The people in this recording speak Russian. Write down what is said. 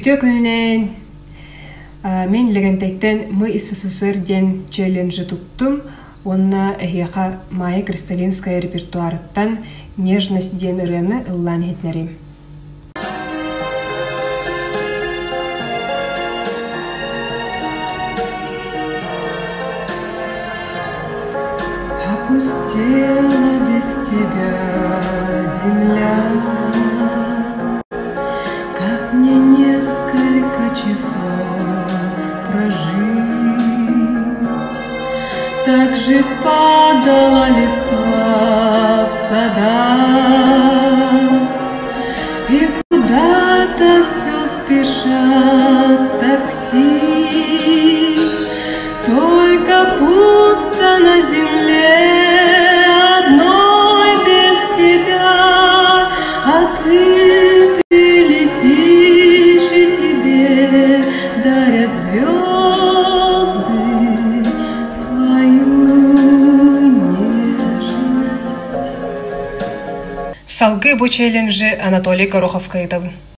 Күтө күнүнен мен легентейттен мы СССР ден челленджи туттум. Онна эхиэха Майя Кристалинская репертуарыттан «Нежность» ден ырыаны ыллаан хитнерим. Опустела без тебя земля, как мне несколько часов прожить. Так же падала листва в садах, и куда-то все спешат такси. Только пусто на земле одной без тебя, а ты летишь, и тебе дарят звезды свою нежность. Салгы бу челленджи Анатолий Горохов кыйтабы.